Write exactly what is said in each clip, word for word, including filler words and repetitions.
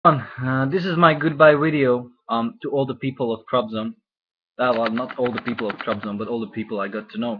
Uh, this is my goodbye video um, to all the people of Trabzon. Uh, well, not all the people of Trabzon, but all the people I got to know.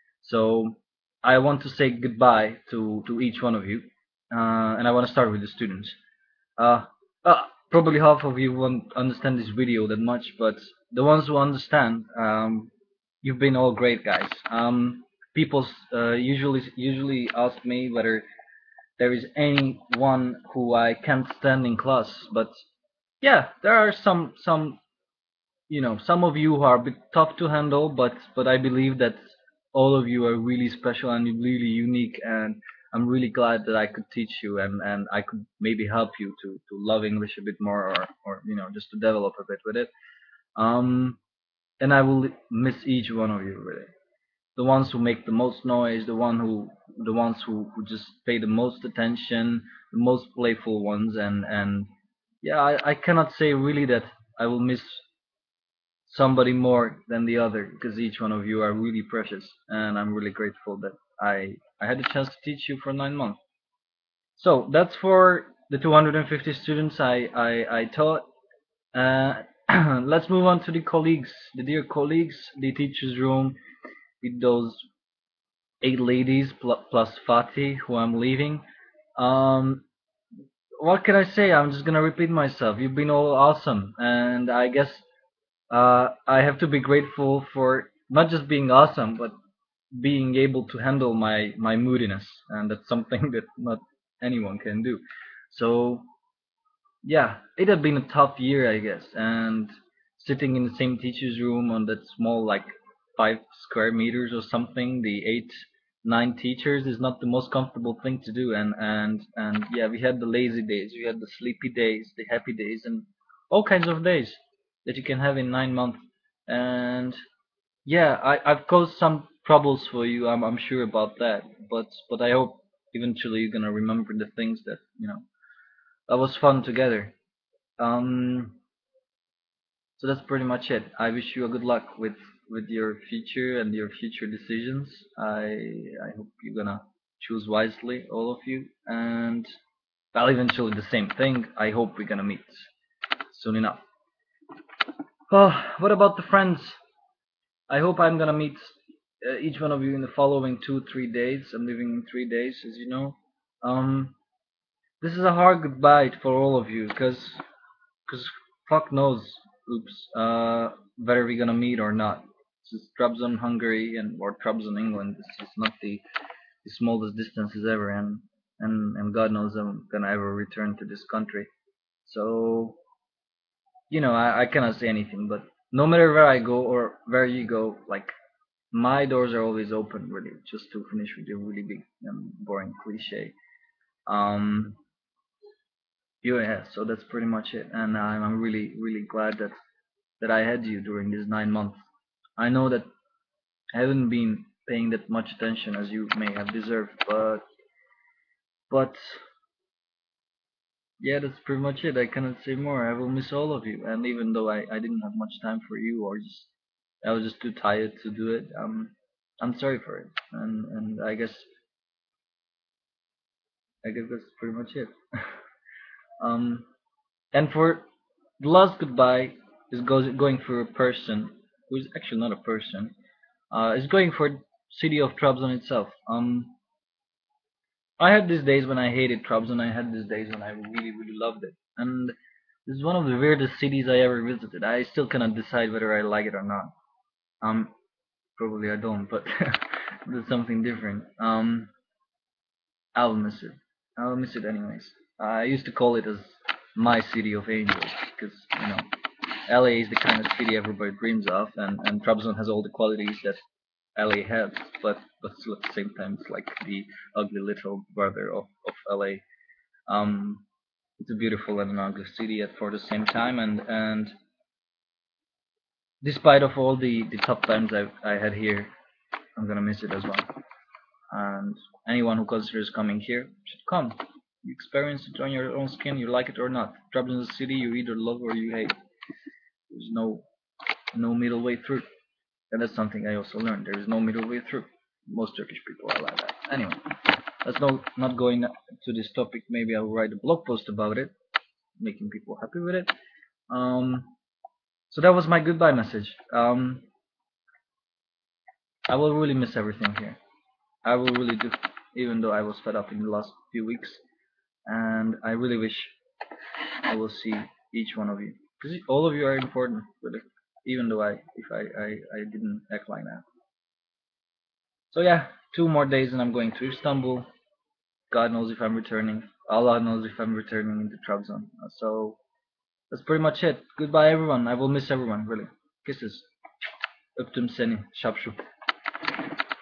So I want to say goodbye to, to each one of you, uh, and I want to start with the students. Uh, uh, Probably half of you won't understand this video that much, but the ones who understand, um, you've been all great guys. Um, people uh, usually usually ask me whether there is anyone who I can't stand in class, but yeah, there are some some you know some of you who are a bit tough to handle, but but I believe that all of you are really special and really unique, and I'm really glad that I could teach you and and I could maybe help you to to love English a bit more, or or you know just to develop a bit with it. Um, and I will miss each one of you really. The ones who make the most noise, the one who the ones who, who just pay the most attention, the most playful ones, and and yeah, I, I cannot say really that I will miss somebody more than the other, because each one of you are really precious, and I'm really grateful that I I had the chance to teach you for nine months. So that's for the two hundred fifty students I I, I taught. Uh, let's move on to the colleagues, the dear colleagues, the teachers' room with those eight ladies pl- plus Fatih, who I'm leaving. Um, what can I say? I'm just gonna repeat myself. You've been all awesome, and I guess uh, I have to be grateful for not just being awesome, but being able to handle my my moodiness, and that's something that not anyone can do. So yeah, it had been a tough year, I guess, and sitting in the same teacher's room on that small, like five square meters or something, the eight, nine teachers is not the most comfortable thing to do. And and and yeah, we had the lazy days, we had the sleepy days, the happy days, and all kinds of days that you can have in nine months. And yeah, I I've caused some troubles for you. I'm I'm sure about that, but but I hope eventually you're gonna remember the things that you know that was fun together. Um, so that's pretty much it. I wish you a good luck with with your future and your future decisions. I I hope you're gonna choose wisely, all of you. And well, eventually the same thing. I hope we're gonna meet soon enough. Oh, what about the friends? I hope I'm gonna meet uh, each one of you in the following two, three days. I'm leaving in three days, as you know. Um, this is a hard goodbye for all of you, because Because fuck knows, oops, uh, whether we're gonna meet or not. This is Trabzon, Hungary, and or Trabzon, England. This is not the, the smallest distances ever, and and and God knows I'm gonna ever return to this country. So you know, I, I cannot say anything, but no matter where I go or where you go, like my doors are always open. Really, just to finish with your really big and boring cliche. Um, yeah, so that's pretty much it, and I'm I'm really really glad that that I had you during these nine months. I know that I haven't been paying that much attention as you may have deserved, but but yeah, that's pretty much it. I cannot say more. I will miss all of you, and even though I, I didn't have much time for you, or just I was just too tired to do it, um, I'm sorry for it, and and I guess I guess that's pretty much it. um, and for the last goodbye is goes going for a person who is actually not a person. Uh, is going for city of Trabzon itself. Um, I had these days when I hated Trabzon. I had these days when I really, really loved it. And this is one of the weirdest cities I ever visited. I still cannot decide whether I like it or not. Um, Probably I don't, but that's something different. Um, I'll miss it. I'll miss it anyways. I used to call it as my city of angels because you know L A is the kind of city everybody dreams of, and and Trabzon has all the qualities that L A has, but but still at the same time it's like the ugly little brother of of L A. Um, it's a beautiful and an ugly city at for the same time, and and despite of all the the tough times I I had here, I'm gonna miss it as well. And anyone who considers coming here should come. You experience it on your own skin. You like it or not. Trabzon is a city you either love or you hate. There's no no middle way through, and that's something I also learned. There is no middle way through. Most Turkish people are like that. Anyway, let's not not going to this topic. Maybe I will write a blog post about it. making people happy with it. Um, so that was my goodbye message. Um, I will really miss everything here. I will really do, even though I was fed up in the last few weeks, and I really wish I will see each one of you, because all of you are important, really, even though I, if I, I, I didn't act like that. So yeah, two more days and I'm going to Istanbul. God knows if I'm returning. Allah knows if I'm returning into Trabzon. So that's pretty much it. Goodbye everyone. I will miss everyone, really. Kisses. Öptüm seni. Şapşuk.